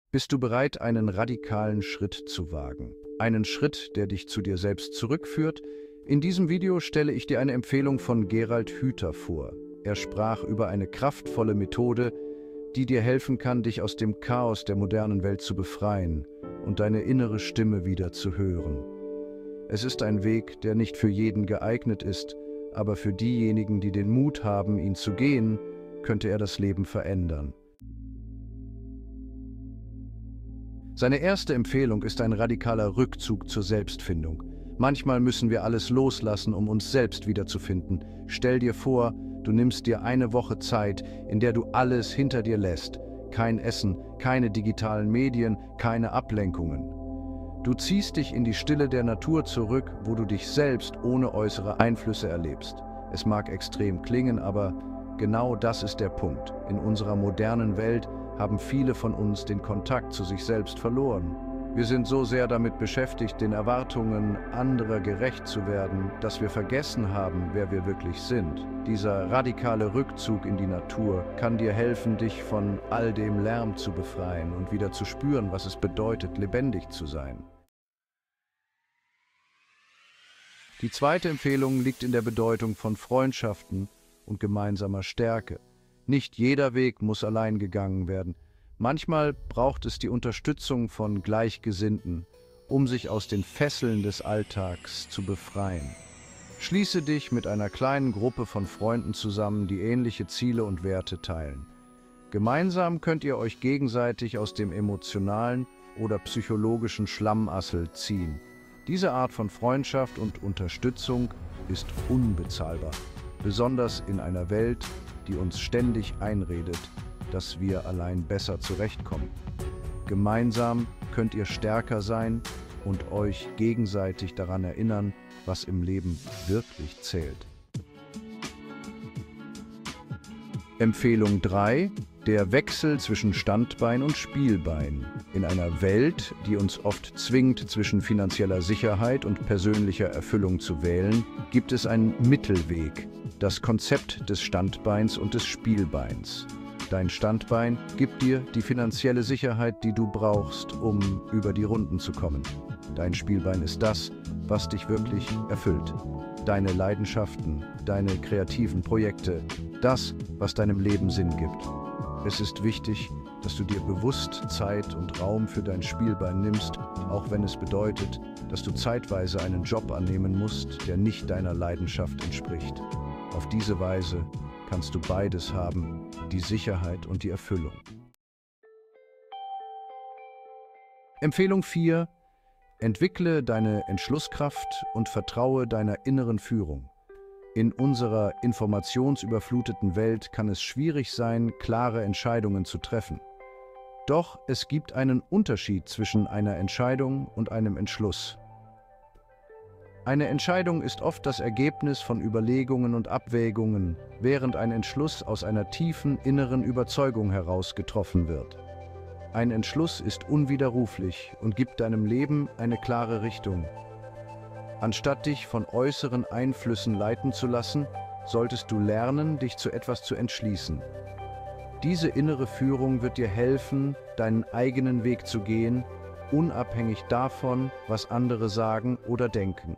Bist du bereit, einen radikalen Schritt zu wagen? Einen Schritt, der dich zu dir selbst zurückführt? In diesem Video stelle ich dir eine Empfehlung von Gerald Hüther vor. Er sprach über eine kraftvolle Methode, die dir helfen kann, dich aus dem Chaos der modernen Welt zu befreien und deine innere Stimme wieder zu hören. Es ist ein Weg, der nicht für jeden geeignet ist, aber für diejenigen, die den Mut haben, ihn zu gehen, könnte er das Leben verändern. Seine erste Empfehlung ist ein radikaler Rückzug zur Selbstfindung. Manchmal müssen wir alles loslassen, um uns selbst wiederzufinden. Stell dir vor, du nimmst dir eine Woche Zeit, in der du alles hinter dir lässt. Kein Essen, keine digitalen Medien, keine Ablenkungen. Du ziehst dich in die Stille der Natur zurück, wo du dich selbst ohne äußere Einflüsse erlebst. Es mag extrem klingen, aber genau das ist der Punkt. In unserer modernen Welt haben viele von uns den Kontakt zu sich selbst verloren. Wir sind so sehr damit beschäftigt, den Erwartungen anderer gerecht zu werden, dass wir vergessen haben, wer wir wirklich sind. Dieser radikale Rückzug in die Natur kann dir helfen, dich von all dem Lärm zu befreien und wieder zu spüren, was es bedeutet, lebendig zu sein. Die zweite Empfehlung liegt in der Bedeutung von Freundschaften und gemeinsamer Stärke. Nicht jeder Weg muss allein gegangen werden. Manchmal braucht es die Unterstützung von Gleichgesinnten, um sich aus den Fesseln des Alltags zu befreien. Schließe dich mit einer kleinen Gruppe von Freunden zusammen, die ähnliche Ziele und Werte teilen. Gemeinsam könnt ihr euch gegenseitig aus dem emotionalen oder psychologischen Schlamassel ziehen. Diese Art von Freundschaft und Unterstützung ist unbezahlbar, besonders in einer Welt, die uns ständig einredet, dass wir allein besser zurechtkommen. Gemeinsam könnt ihr stärker sein und euch gegenseitig daran erinnern, was im Leben wirklich zählt. Empfehlung 3: Der Wechsel zwischen Standbein und Spielbein. In einer Welt, die uns oft zwingt, zwischen finanzieller Sicherheit und persönlicher Erfüllung zu wählen, gibt es einen Mittelweg, das Konzept des Standbeins und des Spielbeins. Dein Standbein gibt dir die finanzielle Sicherheit, die du brauchst, um über die Runden zu kommen. Dein Spielbein ist das, was dich wirklich erfüllt. Deine Leidenschaften, deine kreativen Projekte, das, was deinem Leben Sinn gibt. Es ist wichtig, dass du dir bewusst Zeit und Raum für dein Spielbein nimmst, auch wenn es bedeutet, dass du zeitweise einen Job annehmen musst, der nicht deiner Leidenschaft entspricht. Auf diese Weise kannst du beides haben, die Sicherheit und die Erfüllung. Empfehlung 4: Entwickle deine Entschlusskraft und vertraue deiner inneren Führung. In unserer informationsüberfluteten Welt kann es schwierig sein, klare Entscheidungen zu treffen. Doch es gibt einen Unterschied zwischen einer Entscheidung und einem Entschluss. Eine Entscheidung ist oft das Ergebnis von Überlegungen und Abwägungen, während ein Entschluss aus einer tiefen inneren Überzeugung heraus getroffen wird. Ein Entschluss ist unwiderruflich und gibt deinem Leben eine klare Richtung. Anstatt dich von äußeren Einflüssen leiten zu lassen, solltest du lernen, dich zu etwas zu entschließen. Diese innere Führung wird dir helfen, deinen eigenen Weg zu gehen, unabhängig davon, was andere sagen oder denken.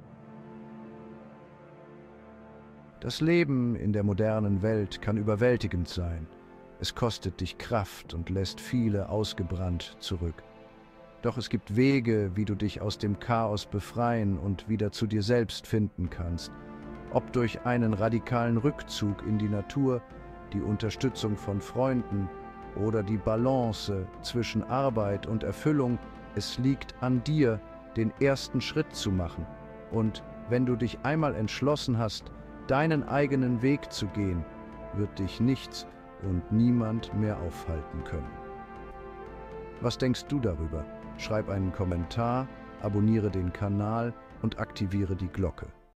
Das Leben in der modernen Welt kann überwältigend sein. Es kostet dich Kraft und lässt viele ausgebrannt zurück. Doch es gibt Wege, wie du dich aus dem Chaos befreien und wieder zu dir selbst finden kannst. Ob durch einen radikalen Rückzug in die Natur, die Unterstützung von Freunden oder die Balance zwischen Arbeit und Erfüllung, es liegt an dir, den ersten Schritt zu machen. Und wenn du dich einmal entschlossen hast, deinen eigenen Weg zu gehen, wird dich nichts und niemand mehr aufhalten können. Was denkst du darüber? Schreib einen Kommentar, abonniere den Kanal und aktiviere die Glocke.